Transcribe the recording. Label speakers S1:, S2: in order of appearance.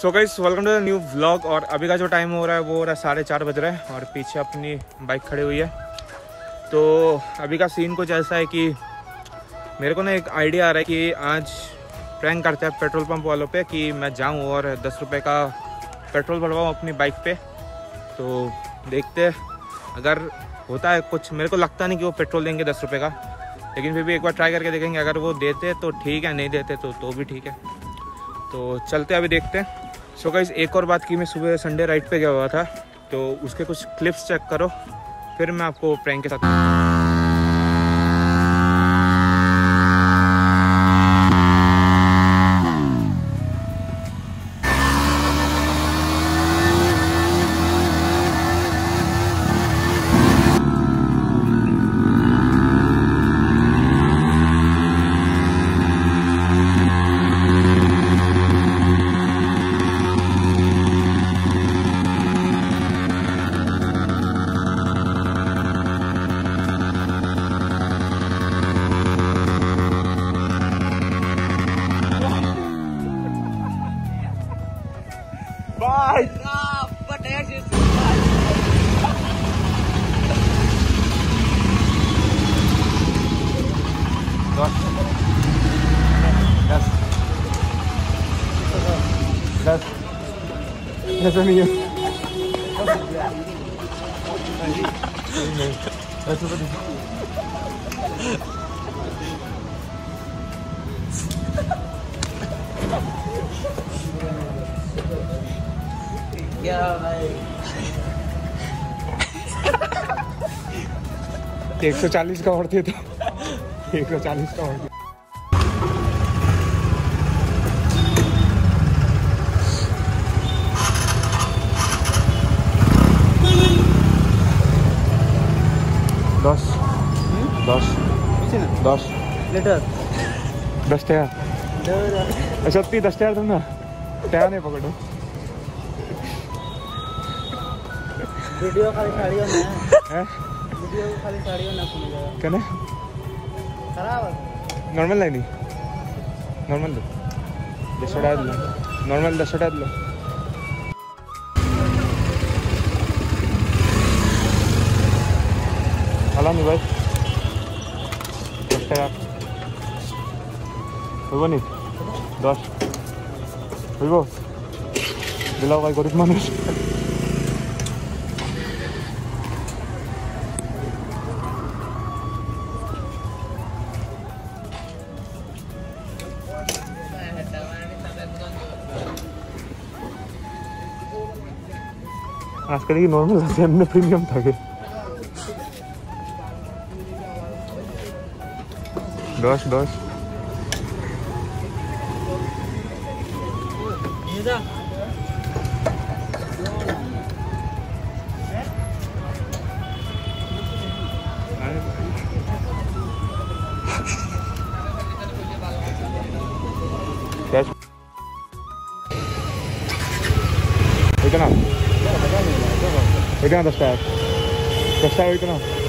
S1: So guys welcome to the new vlog. और अभी का जो टाइम हो रहा है वो हो रहा है 4:30 बज रहा है और पीछे अपनी बाइक खड़ी हुई है। तो अभी का सीन कुछ ऐसा है कि मेरे को ना एक आइडिया आ रहा है कि आज प्रैंक करते हैं पेट्रोल पंप वालों पे कि मैं जाऊं और 10 रुपये का पेट्रोल भरवाऊं अपनी बाइक पे। तो देखते अगर होता है कुछ। मेरे को लगता नहीं कि वो पेट्रोल देंगे 10 रुपये का, लेकिन फिर भी एक बार ट्राई करके देखेंगे। अगर वो देते तो ठीक है, नहीं देते तो भी ठीक है। तो चलते अभी देखते हैं। सो गाइस एक और बात की, मैं सुबह संडे राइड पे गया हुआ था तो उसके कुछ क्लिप्स चेक करो, फिर मैं आपको प्रैंक के साथ Bye. But as you see, ऐसा नहीं है। क्या भाई 140 का और थे तो 140 का और थे। दस 10 टया अच्छा 10 टया तुम ना टया नहीं पकड़ो। वीडियो खाली साड़ियों में है, वीडियो खाली साड़ियों ना सुन जाए क्या नहीं खराब है। नॉर्मल लाइन नॉर्मल दो 10 डाल लो, नॉर्मल 10 डाल लो। हला नहीं भाई 10 टका होगा नहीं 10 होगा दिलाओ भाई गरीब मानुष। आजकल की नॉर्मल में प्रीमियम था के 10 इतना 10 टका इतना